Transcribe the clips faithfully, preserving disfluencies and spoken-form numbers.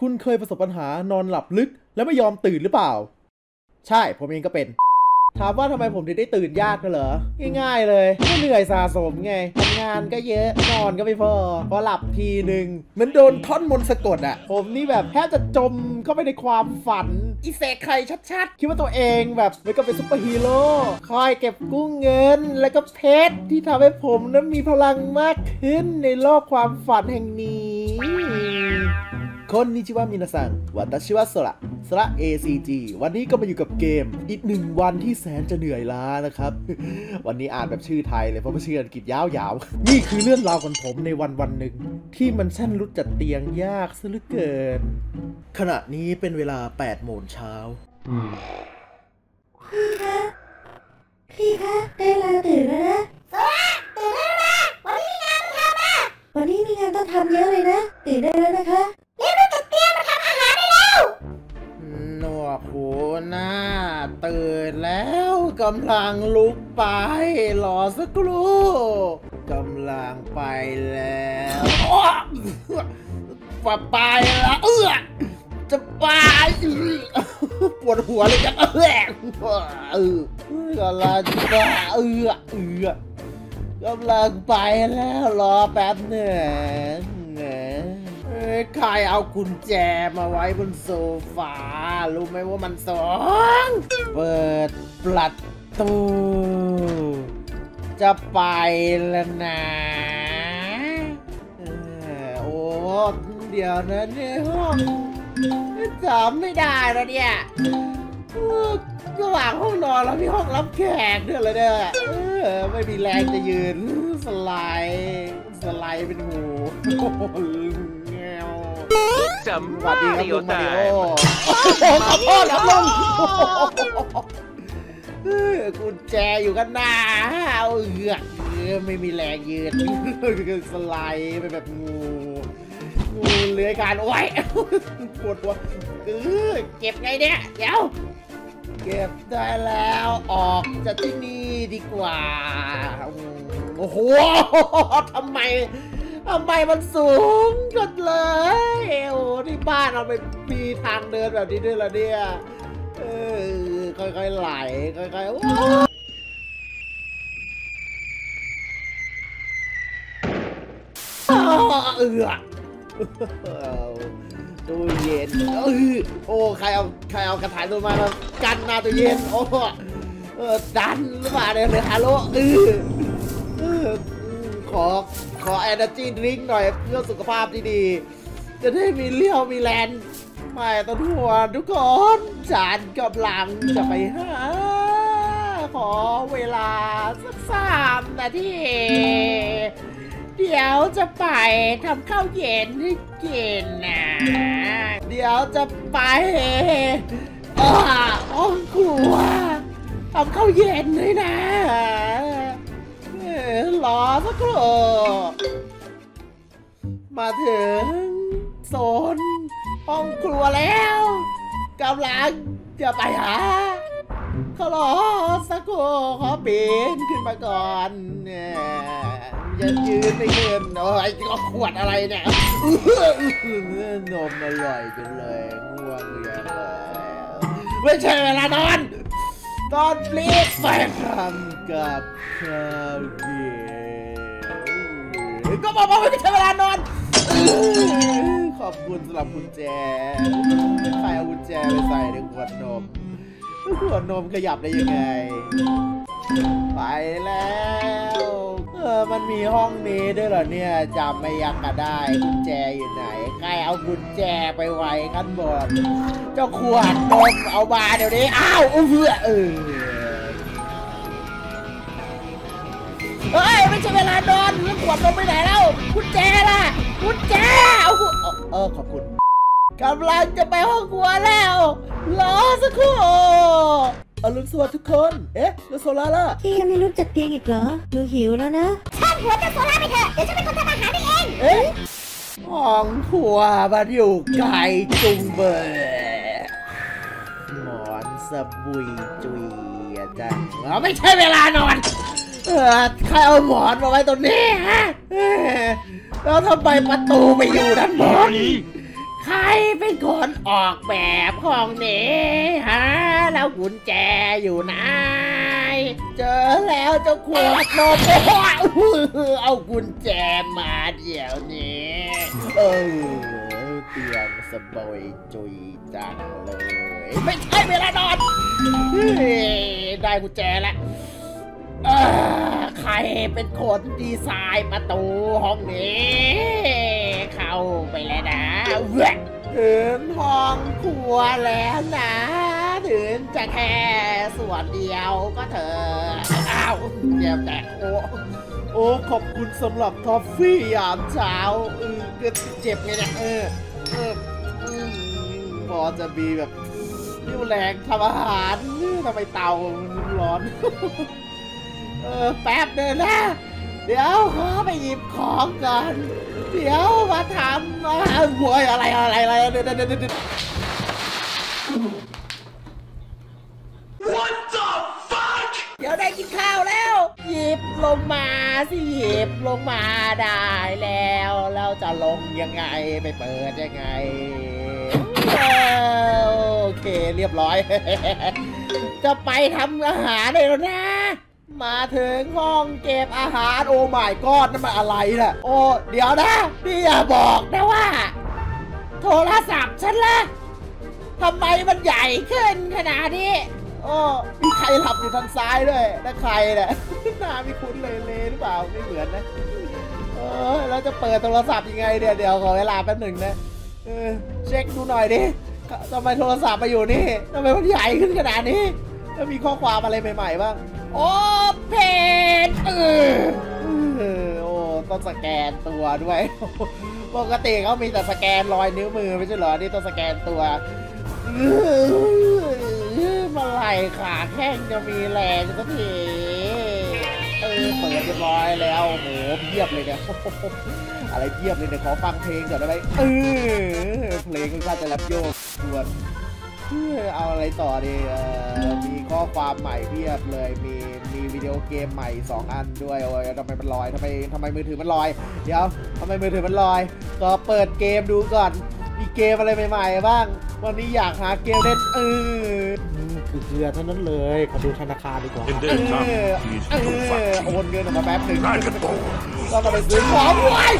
คุณเคยประสบปัญหานอนหลับลึกแล้วไม่ยอมตื่นหรือเปล่าใช่ผมเองก็เป็นถามว่าทำไมผมถึงได้ตื่นยากกันเหรอง่ายๆเลยก็เหนื่อยสะสมไงทำงานก็เยอะนอนก็ไม่พอพอหลับทีหนึ่งเหมือนโดนท่อนมนต์สะกดอ่ะผมนี่แบบแทบจะจมเข้าไปในความฝันอีเสกใครชัดๆคิดว่าตัวเองแบบมันก็เป็นซุปเปอร์ฮีโร่คอยเก็บกู้เงินแล้วก็เพชรที่ทำให้ผมนั้นมีพลังมากขึ้นในโลกความฝันแห่งนี้คนนิจิวะมินาซังวัตชิวะโซระโซระ เอ ซี จี วันนี้ก็มาอยู่กับเกมอีกหนึ่งวันที่แสนจะเหนื่อยล้านะครับ วันนี้อ่านแบบชื่อไทยเลยเพราะไม่ชื่ออังกฤษยาวๆ นี่คือเรื่องราวของผมในวันวันหนึ่งที่มันช่างรุดจัดเตียงยากซะเหลือเกินขณะนี้เป็นเวลาแปดโมงเช้าพี่คะพี่คะได้เวลาตื่นแล้วนะโซระตื่นได้แล้วนะวันนี้มีงานต้องทำนะวันนี้มีงานต้องทำเยอะเลยนะตื่นได้แล้วนะคะเรียบร้อยจัดเตรียมมาทำอาหารได้แล้วหนวกหูหน้าตื่นแล้วกำลังลุกไปรอสักครู่กำลังไปแล้วปะไปแล้วเออจะไปปวดหัวเลยจังเออเออกำลังจะไปเออเออกำลังไปแล้วรอแป๊บหนึ่งใครเอากุญแจมาไว้บนโซฟารู้ไหมว่ามันสองเปิดประตูจะไปแล้วนะโอ้เดี๋ยวนะเนี่ยห้องจำไม่ได้แล้วเนี่ยระหว่างห้องนอนแล้วมีห้องรับแขกด้วยเลยเนี่ยไม่มีแรงจะยืนสไลด์สไลด์เป็นงูจำว่าดีครับลุงมาริโอขอโทษครับลุงกุญแจอยู่กันหน้าเอาเอือกไม่มีแรงยืนสไลด์ไปแบบงูงูเลื้อยการโอ้ยปวดหัวเก็บไงเนี่ยเดี๋ยวเก็บได้แล้วออกจากที่นี่ดีกว่าโอ้โหทำไมทำไมมันสูงกันเลยโอ้ที่บ้านเราไปมีทางเดินแบบนี้ด้วยล่ะเนี่ยเออค่อยๆไหลค่อยๆว้าวเออตู้เย็นเออโอ้ใครเอาใครเอากระถางตัวมากันหน้าตู้เย็นโอ้เออดันหรือเปล่าเนี่ยเลยฮัลโหลเออขอขอ energy drink หน่อยเพื่อสุขภาพที่ดีจะได้มีเลี้ยวมีแรงไม่ต้องห่วงทุกคนฉันกำลังจะไปหาขอเวลาสักสามนาทีเดี๋ยวจะไปทำข้าวเย็นให้กินนะเดี๋ยวจะไปห้องครัวทำข้าวเย็นเลยนะรอสักครู่มาถึงโซนห้องครัวแล้วกำลังจะไปหาเขารอสักครู่ขอปีนขึ้นมาก่อนเนี่ยอย่ายืนไม่ยืนโอ้ยก็ขวดอะไรเนี่ยนมอร่อยจังเลยง่วงเลยไม่ใช่เวลานอนตอนรีบไปทำกับข้าวเย็นก็บอกว่าไม่ใช่เวลานอนขอบคุณสำหรับกุญแจใครเอากุญแจไปใส่ในขวดนมขวดนมขยับได้ยังไงไปแล้วเออมันมีห้องนี้ด้วยเหรอเนี่ยจำไม่ยักกะได้กุญแจอยู่ไหนใครเอากุญแจไปไว้ขั้นบนเจ้าขวดนมเอามาเดี๋ยวนี้อ้าวอุ้มเพื่อเออเฮ้ยไม่ใช่เวลานอนแล้วขวดนมไปไหนแล้วกุญแจล่ะกุญแจเอาเออขอบคุณกำลังจะไปห้องครัวแล้วรอสักครู่อรุณสวัสดิ์ทุกคนเอ๊ะแล้วโซล่าล่ะพี่ยังไม่ลุกจากเตียงอีกเหรอหนูหิวแล้วนะช่างหัวจะโซล่าไปเถอะเดี๋ยวฉันเป็นคนทำอาหารเองเอ๊ะห้องครัวมันอยู่ไกลจุงเบยหมอนสบุยจุยอาจารย์เราไม่ใช่เวลานอนเออใครเอาหมอนมาไว้ตรงนี้ฮะแล้วทำไมประตูไปอยู่ด้านบนใครเป็นคนออกแบบห้องนี้ฮะแล้วกุญแจอยู่ไหนเจอแล้วเจ้าขวดนมโอ้ยเอากุญแจมาเดี๋ยวนี้เออเตียงสบายจุยจังเลยไม่ใช่เวลานอนได้กุญแจแล้วใครเป็นคนดีไซน์ประตูห้องนี้เข้าไปแล้วนะถึงห้องครัวแล้วนะถึงจะแค่ส่วนเดียวก็เถอะอ้าวเจ็บแต่โอ้โอ้ขอบคุณสำหรับทอฟฟี่ยามเช้าเออเจ็บไงเนี่ยเออเออพอจะมีแบบนิ้วแรงทำอาหารทำไมเตาร้อนเออแป๊บเดินนะเดี๋ยวขอไปหยิบของก่อนเดี๋ยวมาทำอาหารบวยอะไรอะไรอะไรเดี๋ยวเดี๋ยวเดี๋ยวเดี๋ยว What the fuck เดี๋ยวได้กินข้าวแล้วหยิบลงมาสิหยิบลงมาได้แล้วเราจะลงยังไงไปเปิดยังไงโอเคเรียบร้อย จะไปทำอาหารได้แล้วนะมาถึงห้องเก็บอาหารโอ้my godนั่นมันอะไรน่ะโอ้เดี๋ยวนะพี่อย่าบอกนะว่าโทรศัพท์ฉันล่ะทำไมมันใหญ่ขึ้นขนาดนี้โอ้มีใครหลับอยู่ทางซ้ายด้วยนะใครเนี่ยหน้าไม่คุ้นเลยเลยหรือเปล่าไม่เหมือนนะเออเราจะเปิดโทรศัพท์ยังไงเดี๋ยวเดี๋ยวขอเวลาแป๊บหนึ่งนะเออเช็คดูหน่อยดิทำไมโทรศัพท์มาอยู่นี่ทำไมมันใหญ่ขึ้นขนาดนี้แล้วมีข้อความอะไรใหม่ๆบ้างโอ้เพนเออโอ้ต้องสแกนตัวด้วยปกติเขามีแต่สแกนรอยนิ้วมือไม่ใช่เหรอนี่ต้องสแกนตัวเมื่อไหร่ขาแข้งจะมีแรงสักทีเออเปิดเรียบร้อยแล้วโอ้โหเพียบเลยเนี่ยอะไรเพียบเลยเนี่ยขอฟังเพลงก่อนได้ไหมเออเพลงก็จะรับโยกชวนเอาอะไรต่อดีมีข้อความใหม่เพียบเลยมีมีวิดีโอเกมใหม่สองอันด้วยโอ้ยทำไมมันลอยทำไมทำไมมือถือมันลอยเดี๋ยวทำไมมือถือมันลอยก็เปิดเกมดูก่อนมีเกมอะไรใหม่ๆบ้างวันนี้อยากหาเกมเล่นเออคือเกลือเท่านั้นเลยขอดูธนาคารดีกว่าเออเออโอนเงินออกมาแป๊บหนึ่งก็ต้องไปซื้อของไว้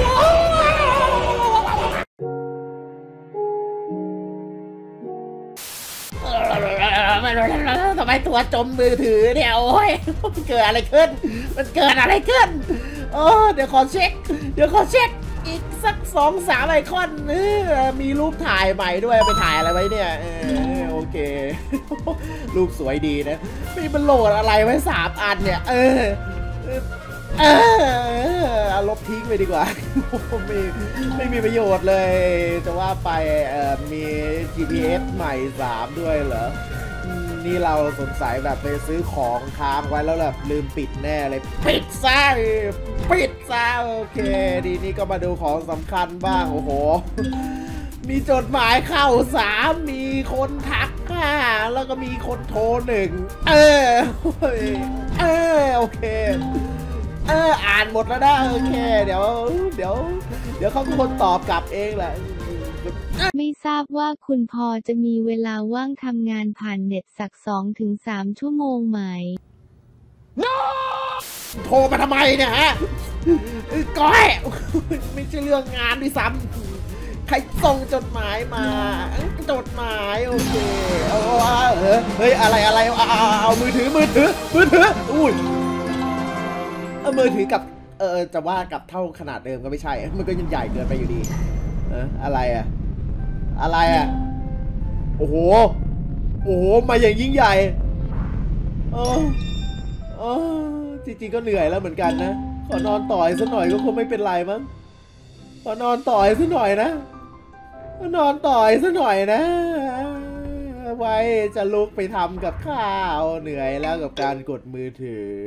ทำไมตัวจมมือถือเนี่ยโอ้ยเกิดอะไรขึ้นมันเกิดอะไรขึ้นโอ้เดี๋ยวขอเช็คเดี๋ยวขอเช็คอีกสักสองสามไอคอนมีรูปถ่ายใหม่ด้วยไปถ่ายอะไรไว้เนี่ยโอเครูปสวยดีนะมีมันโหลดอะไรไว้สามอันเนี่ยเออเออเอาลบทิ้งไปดีกว่าไม่ไม่มีประโยชน์เลยจะว่าไปเอ่อมี จี พี เอส ใหม่สามด้วยเหรอนี่เราสงสัยแบบไปซื้อของค้างไว้แล้วแบบลืมปิดแน่เลยปิดซะปิดซะโอเคดีนี่ก็มาดูของสำคัญบ้างโอ้โหมีจดหมายเข้าสามมีคนทักค่ะแล้วก็มีคนโทรหนึ่งเออเออโอเคเอออ่านหมดแล้วนะโอเคเดี๋ยวเดี๋ยวเดี๋ยวเขาเป็นคนตอบกลับเองแหละไม่ทราบว่าคุณพอจะมีเวลาว่างทำงานผ่านเน็ตสัก สองถึงสาม ชั่วโมงไหม no! โทรมาทำไมเนี่ยฮะก้อยไม่ใช่เรื่องงานด้วยซ้ำใครส่งจดหมายมาจดหมายโอเคเอาเฮ้ยอะไรอะไรเอาเอามือถือมือถือมือถืออุ้ยเอามือถือกับเออจะว่ากับเท่าขนาดเดิมก็ไม่ใช่มันก็ยังใหญ่เกินไปอยู่ดีเอออะไรอะอะไรอะโอ้โหโอ้โหมาอย่างยิ่งใหญ่เออเออจริงๆก็เหนื่อยแล้วเหมือนกันนะขอนอนต่อสักหน่อยก็คงไม่เป็นไรมั้งขอนอนต่อสักหน่อยนะขอนอนต่อสักหน่อยนะไว้จะลุกไปทำกับข้าวเหนื่อยแล้วกับการกดมือถือ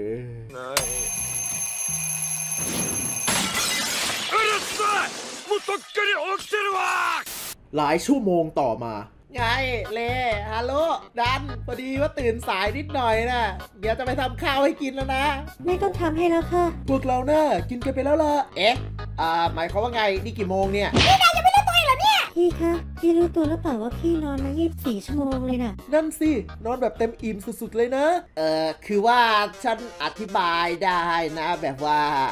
หลายชั่วโมงต่อมาไงเลฮัลโหลดันพอดีว่าตื่นสายนิดหน่อยนะเดี๋ยวจะไปทำข้าวให้กินแล้วนะไม่ต้องทำให้แล้วค่ะพวกเราเนะ่ะกินกันไปแล้วล่ะเอ๊ะอ่าหมายความว่าไงนี่กี่โมงเนี่ยนี่นายยังไม่เล่นตัวเองเหรอเนี่ยพี่คะพี่รู้ตัวหรือเปล่าว่าพี่นอนมายี่สิบสี่ชั่วโมงเลยน่ะนั่นสิ นอนแบบเต็มอิ่มสุดๆเลยนะ เออคือว่าฉันอธิบายได้นะแบบว่า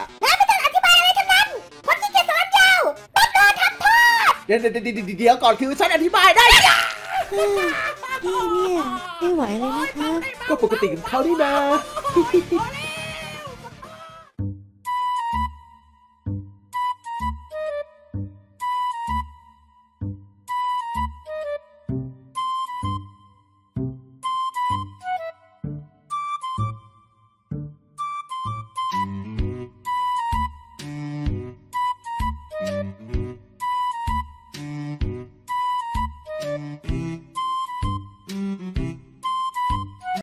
เดี๋ยวเดี๋ยวเดี๋ยวเดี๋ยวก่อนคือฉันอธิบายได้พี่เนี่ยไม่ไหวเลยนะคะก็ปกติของเขานี่นะ